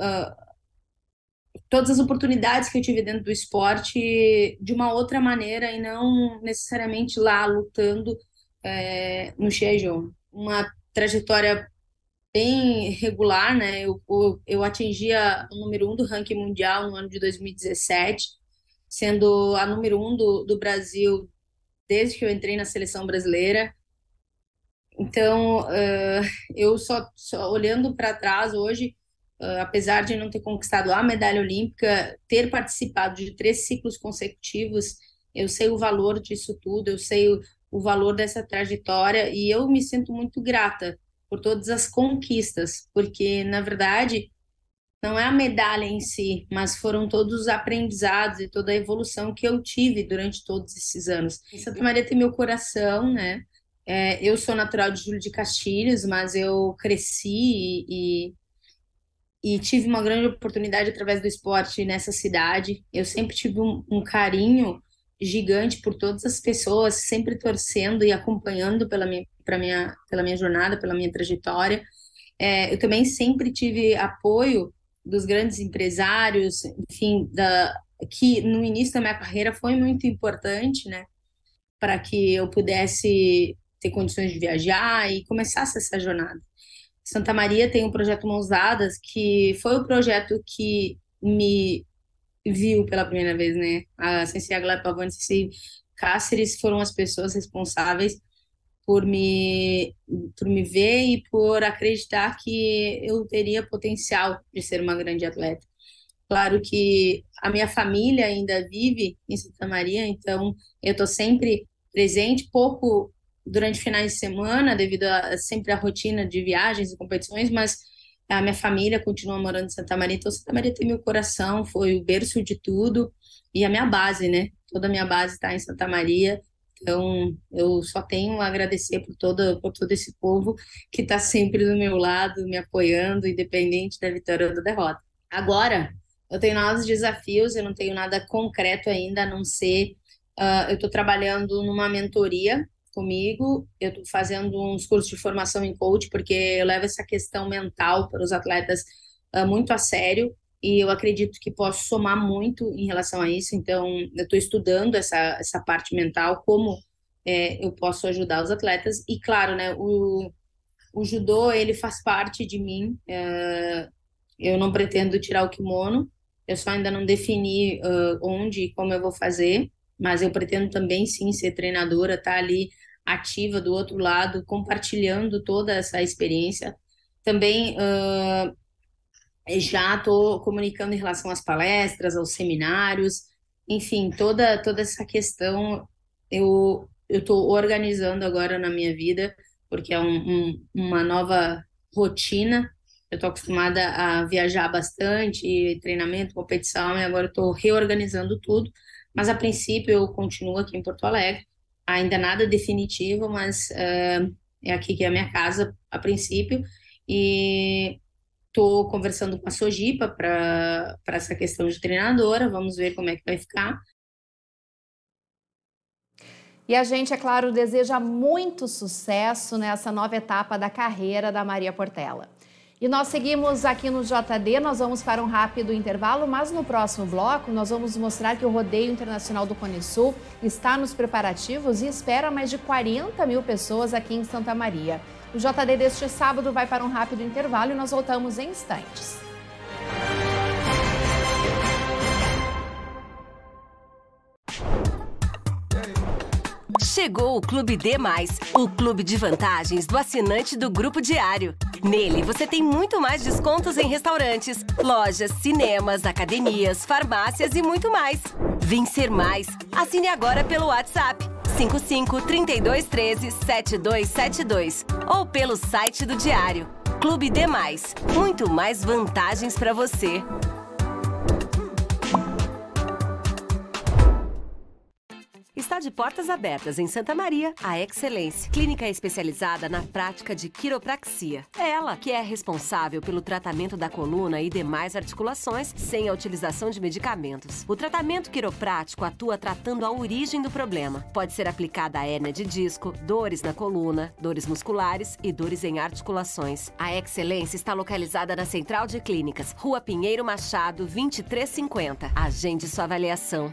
as oportunidades que eu tive dentro do esporte de uma outra maneira e não necessariamente lá lutando no Xiejon. Uma trajetória bem regular, né? Eu atingia o número 1 do ranking mundial no ano de 2017, sendo a número 1 do Brasil desde que eu entrei na seleção brasileira. Então, eu só olhando para trás hoje, apesar de não ter conquistado a medalha olímpica, ter participado de 3 ciclos consecutivos, eu sei o valor disso tudo, eu sei o valor dessa trajetória e eu me sinto muito grata por todas as conquistas, porque, na verdade, não é a medalha em si, mas foram todos os aprendizados e toda a evolução que eu tive durante todos esses anos. Santa Maria tem meu coração, né? Eu sou natural de Júlio de Castilhos, mas eu cresci e tive uma grande oportunidade através do esporte nessa cidade. Eu sempre tive um carinho gigante por todas as pessoas, sempre torcendo e acompanhando pela minha jornada, pela minha trajetória. Eu também sempre tive apoio dos grandes empresários, enfim, que no início da minha carreira foi muito importante, né, para que eu pudesse ter condições de viajar e começasse essa jornada. Santa Maria tem o projeto Mãos Dadas, que foi o projeto que me viu pela primeira vez, né? A Sensei Aglaya Pavone e a Sensei Cáceres foram as pessoas responsáveis por me ver e por acreditar que eu teria potencial de ser uma grande atleta. Claro que a minha família ainda vive em Santa Maria, então eu estou sempre presente, pouco durante finais de semana, devido sempre à rotina de viagens e competições, mas a minha família continua morando em Santa Maria, então Santa Maria tem meu coração, foi o berço de tudo e a minha base, né? Toda a minha base está em Santa Maria, então eu só tenho a agradecer por todo esse povo que está sempre do meu lado, me apoiando, independente da vitória ou da derrota. Agora, eu tenho novos desafios, eu não tenho nada concreto ainda, a não ser, eu estou trabalhando numa mentoria comigo, eu estou fazendo uns cursos de formação em coach, porque eu levo essa questão mental para os atletas muito a sério, e eu acredito que posso somar muito em relação a isso, então eu estou estudando essa parte mental, como eu posso ajudar os atletas, e claro, né, O judô, ele faz parte de mim. Eu não pretendo tirar o kimono. Eu só ainda não defini onde e como eu vou fazer. Mas eu pretendo também, sim, ser treinadora, estar ali ativa do outro lado, compartilhando toda essa experiência. Também já estou comunicando em relação às palestras, aos seminários, enfim, toda essa questão eu estou organizando agora na minha vida, porque é uma nova rotina. Eu estou acostumada a viajar bastante, treinamento, competição, e agora estou reorganizando tudo. Mas, a princípio, eu continuo aqui em Porto Alegre. Ainda nada definitivo, mas é aqui que é a minha casa, a princípio. E estou conversando com a Sojipa para essa questão de treinadora. Vamos ver como é que vai ficar. E a gente, é claro, deseja muito sucesso nessa nova etapa da carreira da Maria Portela. E nós seguimos aqui no JD, nós vamos para um rápido intervalo, mas no próximo bloco nós vamos mostrar que o Rodeio Internacional do Cone Sul está nos preparativos e espera mais de 40 mil pessoas aqui em Santa Maria. O JD deste sábado vai para um rápido intervalo e nós voltamos em instantes. Chegou o Clube D+, o clube de vantagens do assinante do Grupo Diário. Nele, você tem muito mais descontos em restaurantes, lojas, cinemas, academias, farmácias e muito mais. Vencer mais. Assine agora pelo WhatsApp 55 32 13 7272 ou pelo site do Diário. Clube D+, muito mais vantagens para você. Está de portas abertas em Santa Maria, a Excelência, clínica especializada na prática de quiropraxia. É ela que é responsável pelo tratamento da coluna e demais articulações sem a utilização de medicamentos. O tratamento quiroprático atua tratando a origem do problema. Pode ser aplicada a hérnia de disco, dores na coluna, dores musculares e dores em articulações. A Excelência está localizada na Central de Clínicas, Rua Pinheiro Machado, 2350. Agende sua avaliação.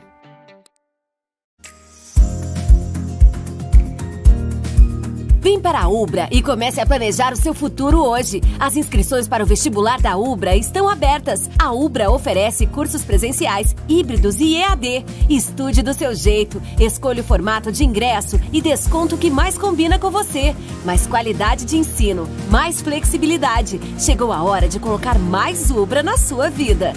Vem para a Ubra e comece a planejar o seu futuro hoje. As inscrições para o vestibular da Ubra estão abertas. A Ubra oferece cursos presenciais, híbridos e EAD. Estude do seu jeito, escolha o formato de ingresso e desconto que mais combina com você. Mais qualidade de ensino, mais flexibilidade. Chegou a hora de colocar mais Ubra na sua vida.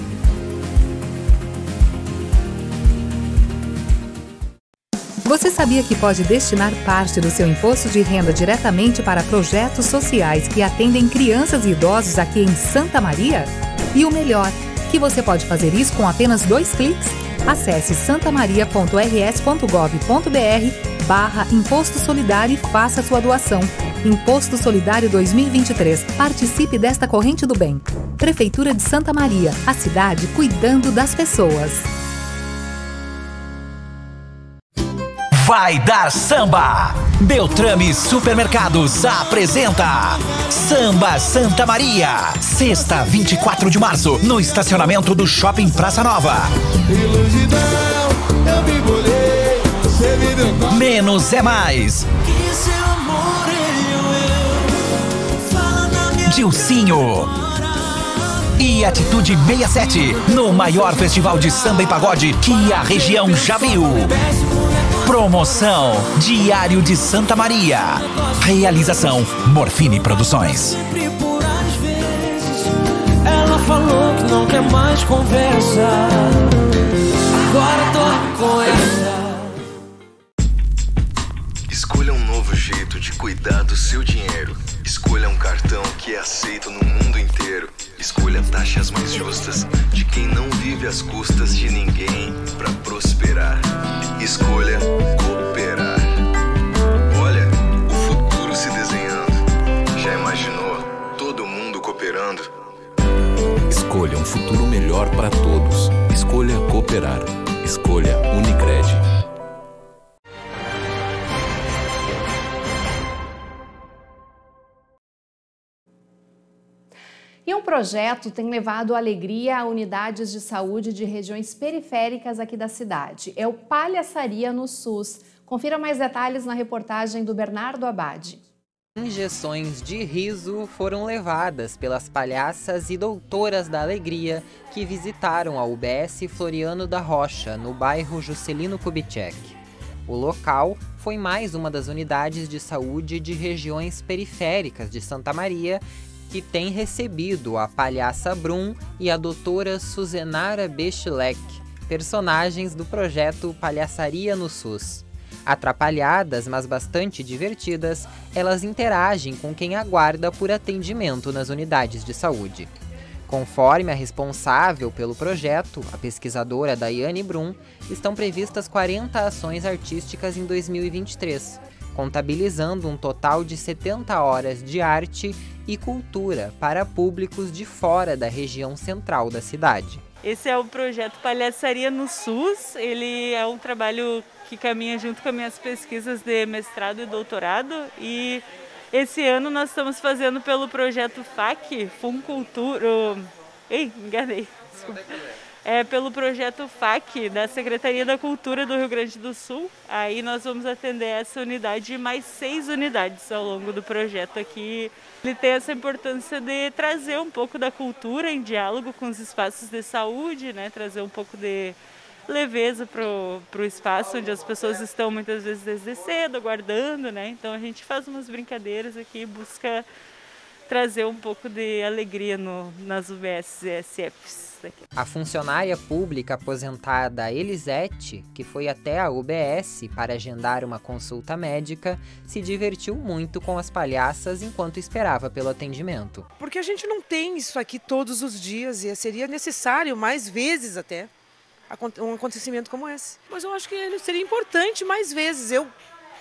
Você sabia que pode destinar parte do seu imposto de renda diretamente para projetos sociais que atendem crianças e idosos aqui em Santa Maria? E o melhor, que você pode fazer isso com apenas 2 cliques. Acesse santamaria.rs.gov.br/Imposto Solidário e faça sua doação. Imposto Solidário 2023. Participe desta corrente do bem. Prefeitura de Santa Maria, a cidade cuidando das pessoas. Vai dar samba! Beltrame Supermercados apresenta Samba Santa Maria. Sexta, 24 de março, no estacionamento do Shopping Praça Nova. Menos é mais. Dilcinho. E Atitude 67, no maior festival de samba e pagode que a região já viu. Promoção Diário de Santa Maria. Realização Morfine Produções. Ela falou que não quer mais conversa. Agora dorme com ela. Escolha um novo jeito de cuidar do seu dinheiro. Escolha um cartão que é aceito no mundo inteiro. Escolha taxas mais justas de quem não vive às custas de ninguém para prosperar. Escolha cooperar. Olha, o futuro se desenhando. Já imaginou todo mundo cooperando? Escolha um futuro melhor para todos. Escolha cooperar. Escolha Unicred. E um projeto tem levado alegria a unidades de saúde de regiões periféricas aqui da cidade. É o Palhaçaria no SUS. Confira mais detalhes na reportagem do Bernardo Abade. Injeções de riso foram levadas pelas palhaças e doutoras da alegria que visitaram a UBS Floriano da Rocha, no bairro Juscelino Kubitschek. O local foi mais uma das unidades de saúde de regiões periféricas de Santa Maria que tem recebido a palhaça Brum e a doutora Suzenara Bechlek, personagens do projeto Palhaçaria no SUS. Atrapalhadas, mas bastante divertidas, elas interagem com quem aguarda por atendimento nas unidades de saúde. Conforme a responsável pelo projeto, a pesquisadora Daiane Brum, estão previstas 40 ações artísticas em 2023, contabilizando um total de 70 horas de arte e cultura para públicos de fora da região central da cidade. Esse é o projeto Palhaçaria no SUS. Ele é um trabalho que caminha junto com as minhas pesquisas de mestrado e doutorado. E esse ano nós estamos fazendo pelo projeto FAC, Funcultura... enganei. Desculpa. É pelo projeto FAC, da Secretaria da Cultura do Rio Grande do Sul. Aí nós vamos atender essa unidade e mais 6 unidades ao longo do projeto aqui. Ele tem essa importância de trazer um pouco da cultura em diálogo com os espaços de saúde, né? Trazer um pouco de leveza para o espaço onde as pessoas estão muitas vezes desde cedo, aguardando, né? Então a gente faz umas brincadeiras aqui e busca trazer um pouco de alegria nas UBS e SFs. A funcionária pública aposentada Elisete, que foi até a UBS para agendar uma consulta médica, se divertiu muito com as palhaças enquanto esperava pelo atendimento. Porque a gente não tem isso aqui todos os dias e seria necessário mais vezes até um acontecimento como esse. Mas eu acho que ele seria importante mais vezes. Eu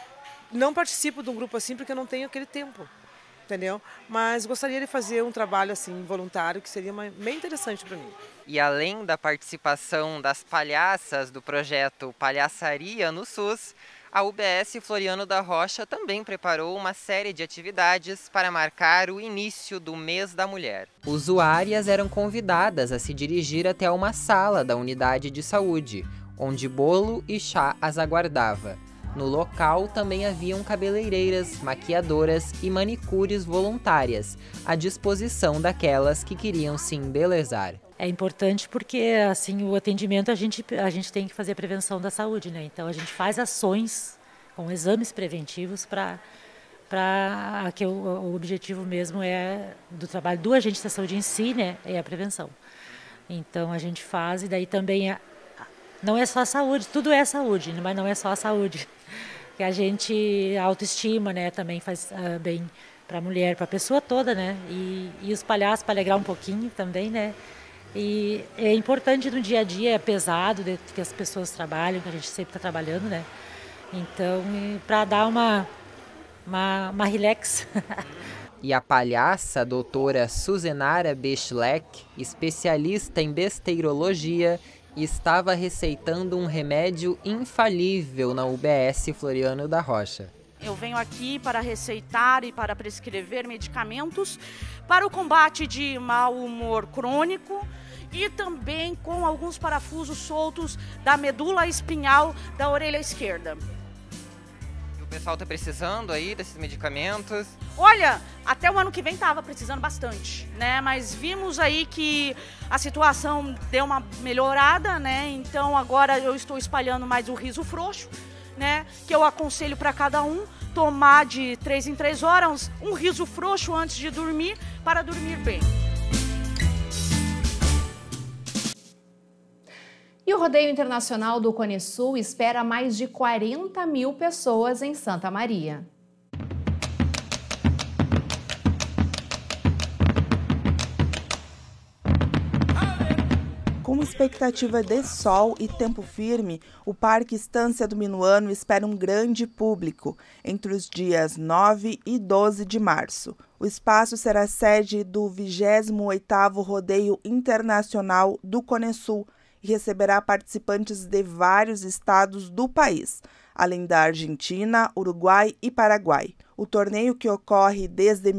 não participo de um grupo assim porque eu não tenho aquele tempo. Entendeu? Mas gostaria de fazer um trabalho assim voluntário que seria bem interessante para mim. E além da participação das palhaças do projeto Palhaçaria no SUS, a UBS Floriano da Rocha também preparou uma série de atividades para marcar o início do Mês da Mulher. Usuárias eram convidadas a se dirigir até uma sala da unidade de saúde, onde bolo e chá as aguardava. No local também haviam cabeleireiras, maquiadoras e manicures voluntárias, à disposição daquelas que queriam se embelezar. É importante porque assim o atendimento a gente tem que fazer a prevenção da saúde, né? Então a gente faz ações com exames preventivos para que o objetivo mesmo é do trabalho do agente da saúde em si, né? É a prevenção. Então a gente faz e daí também não é só a saúde, tudo é saúde, mas não é só a saúde. Que a gente, a autoestima, né, também faz bem para a mulher, para a pessoa toda, né? E os palhaços para alegrar um pouquinho também, né? E é importante no dia a dia, é pesado que as pessoas trabalham, que a gente sempre está trabalhando, né? Então, para dar uma relax. E a palhaça, a doutora Suzenara Bechlek, especialista em besteirologia, estava receitando um remédio infalível na UBS Floriano da Rocha. Eu venho aqui para receitar e para prescrever medicamentos para o combate de mau humor crônico e também com alguns parafusos soltos da medula espinhal da orelha esquerda. E o pessoal está precisando aí desses medicamentos? Olha, até o ano que vem estava precisando bastante, né? Mas vimos aí que a situação deu uma melhorada, né? Então agora eu estou espalhando mais o riso frouxo, né? Que eu aconselho para cada um tomar de 3 em 3 horas um riso frouxo antes de dormir para dormir bem. E o Rodeio Internacional do Cone Sul espera mais de 40 mil pessoas em Santa Maria. Com expectativa de sol e tempo firme, o Parque Estância do Minuano espera um grande público entre os dias 9 e 12 de março. O espaço será sede do 28º Rodeio Internacional do Cone Sul e receberá participantes de vários estados do país, além da Argentina, Uruguai e Paraguai. O torneio, que ocorre desde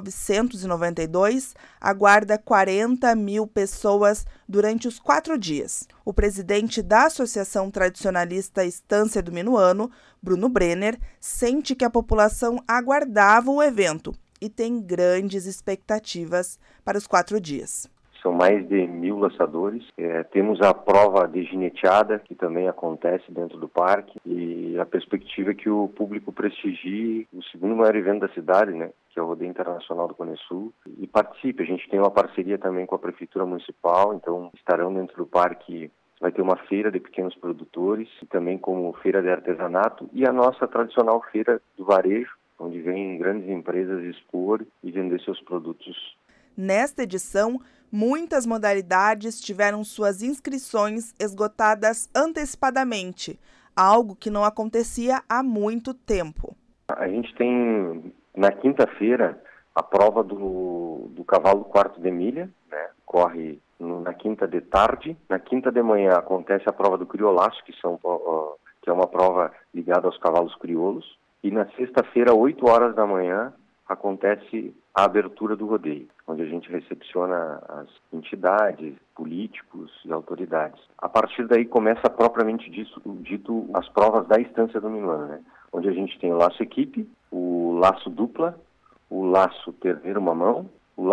1992, aguarda 40 mil pessoas durante os 4 dias. O presidente da Associação Tradicionalista Estância do Minuano, Bruno Brenner, sente que a população aguardava o evento e tem grandes expectativas para os 4 dias. São mais de 1.000 laçadores. Temos a prova de gineteada, que também acontece dentro do parque, e a perspectiva é que o público prestigie o segundo maior evento da cidade, né, que é o Rodeio Internacional do Cone Sul, e participe. A gente tem uma parceria também com a Prefeitura Municipal, então estarão dentro do parque. Vai ter uma feira de pequenos produtores, e também como feira de artesanato, e a nossa tradicional feira do varejo, onde vêm grandes empresas expor e vender seus produtos. Nesta edição, muitas modalidades tiveram suas inscrições esgotadas antecipadamente, algo que não acontecia há muito tempo. A gente tem, na quinta-feira, a prova do cavalo quarto de milha, né? Corre na quinta de tarde. Na quinta de manhã acontece a prova do criolaço, que é uma prova ligada aos cavalos crioulos. E na sexta-feira, 8 horas da manhã, acontece a abertura do rodeio, onde a gente recepciona as entidades, políticos e autoridades. A partir daí começa propriamente dito as provas da Estância do Minuano, né? Onde a gente tem o laço equipe, o laço dupla, o laço terneiro mamão,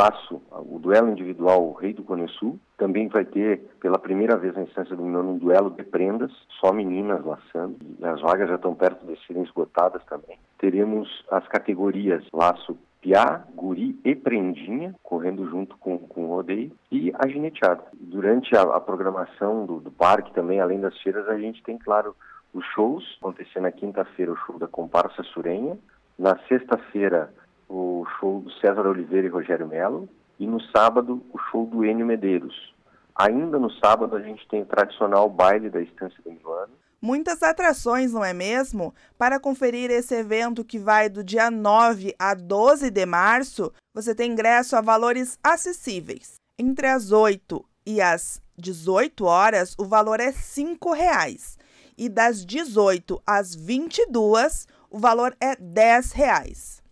o duelo individual o Rei do Cone Sul. Também vai ter, pela primeira vez na Estância do Minuano, um duelo de prendas, só meninas laçando, e as vagas já estão perto de serem esgotadas também. Teremos as categorias laço piá, guri e prendinha, correndo junto com o rodeio, e a gineteada. Durante a programação do parque também, além das feiras, a gente tem, claro, os shows. Acontecer na quinta-feira o show da Comparsa Surenha, na sexta-feira o show do César Oliveira e Rogério Melo, e no sábado o show do Enio Medeiros. Ainda no sábado a gente tem o tradicional baile da Estância do Minuano. Muitas atrações, não é mesmo? Para conferir esse evento, que vai do dia 9 a 12 de março, você tem ingresso a valores acessíveis. Entre as 8 e as 18 horas, o valor é R$ 5,00. E das 18 às 22, o valor é R$ 10,00.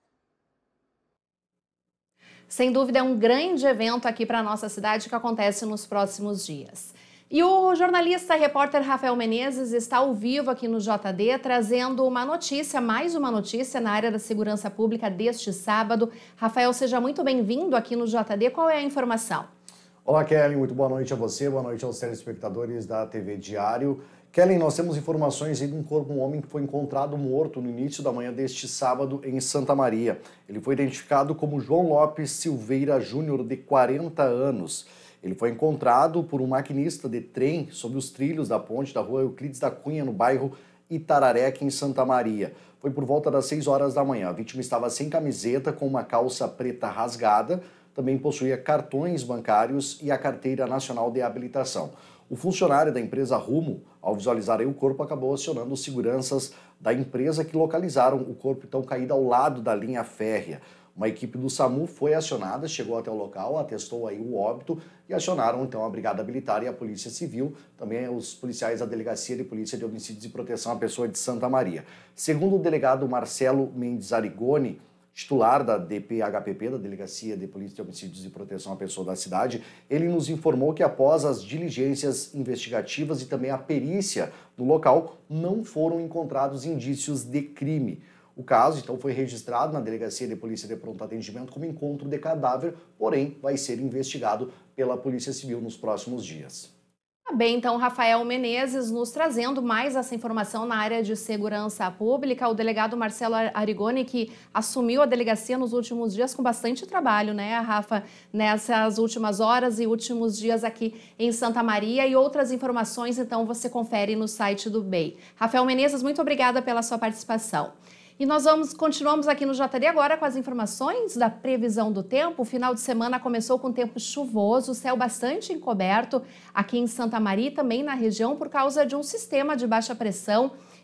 Sem dúvida, é um grande evento aqui para a nossa cidade que acontece nos próximos dias. E o jornalista e repórter Rafael Menezes está ao vivo aqui no JD, trazendo mais uma notícia na área da segurança pública deste sábado. Rafael, seja muito bem-vindo aqui no JD. Qual é a informação? Olá, Kelly. Muito boa noite a você, boa noite aos telespectadores da TV Diário. Kelly, nós temos informações aí de um homem que foi encontrado morto no início da manhã deste sábado em Santa Maria. Ele foi identificado como João Lopes Silveira Júnior, de 40 anos. Ele foi encontrado por um maquinista de trem sob os trilhos da ponte da rua Euclides da Cunha, no bairro Itararé, aqui em Santa Maria. Foi por volta das 6 horas da manhã. A vítima estava sem camiseta, com uma calça preta rasgada, também possuía cartões bancários e a carteira nacional de habilitação. O funcionário da empresa Rumo, ao visualizar aí o corpo, acabou acionando os seguranças da empresa, que localizaram o corpo então caído ao lado da linha férrea. Uma equipe do SAMU foi acionada, chegou até o local, atestou aí o óbito e acionaram então a Brigada Militar e a Polícia Civil, também os policiais da Delegacia de Polícia de Homicídios e Proteção à Pessoa de Santa Maria. Segundo o delegado Marcelo Mendes Arigoni, titular da DPHPP, da Delegacia de Polícia de Homicídios e Proteção à Pessoa da cidade, ele nos informou que após as diligências investigativas e também a perícia no local, não foram encontrados indícios de crime. O caso, então, foi registrado na Delegacia de Polícia de Pronto Atendimento como encontro de cadáver, porém vai ser investigado pela Polícia Civil nos próximos dias. Tá bem, então, Rafael Menezes nos trazendo mais essa informação na área de segurança pública. O delegado Marcelo Arigoni, que assumiu a delegacia nos últimos dias com bastante trabalho, né, Rafa? Nessas últimas horas e últimos dias aqui em Santa Maria. E outras informações, então, você confere no site do BEI. Rafael Menezes, muito obrigada pela sua participação. E nós continuamos aqui no JD agora com as informações da previsão do tempo. O final de semana começou com tempo chuvoso, céu bastante encoberto aqui em Santa Maria e também na região por causa de um sistema de baixa pressão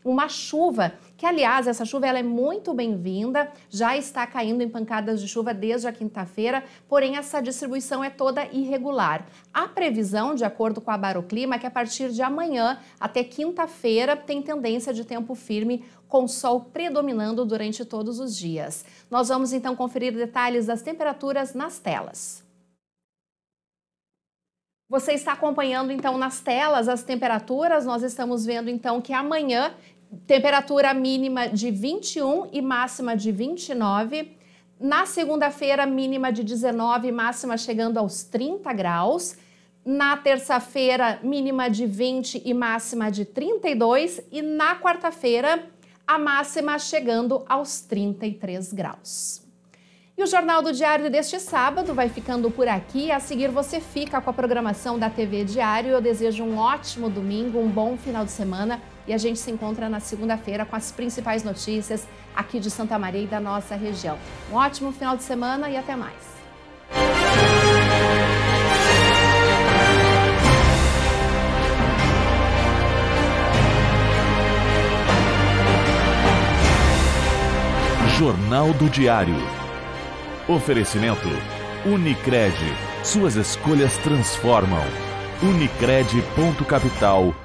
uma chuva, que aliás essa chuva ela é muito bem-vinda, já está caindo em pancadas de chuva desde a quinta-feira, porém essa distribuição é toda irregular. A previsão, de acordo com a Baroclima, é que a partir de amanhã até quinta-feira tem tendência de tempo firme, com sol predominando durante todos os dias. Nós vamos então conferir detalhes das temperaturas nas telas. Você está acompanhando então nas telas as temperaturas, nós estamos vendo então que amanhã temperatura mínima de 21 e máxima de 29. Na segunda-feira, mínima de 19 e máxima chegando aos 30 graus. Na terça-feira, mínima de 20 e máxima de 32. E na quarta-feira, a máxima chegando aos 33 graus. E o Jornal do Diário deste sábado vai ficando por aqui. A seguir você fica com a programação da TV Diário. Eu desejo um ótimo domingo, um bom final de semana e a gente se encontra na segunda-feira com as principais notícias aqui de Santa Maria e da nossa região. Um ótimo final de semana e até mais. Jornal do Diário. Oferecimento Unicred. Suas escolhas transformam. Unicred.capital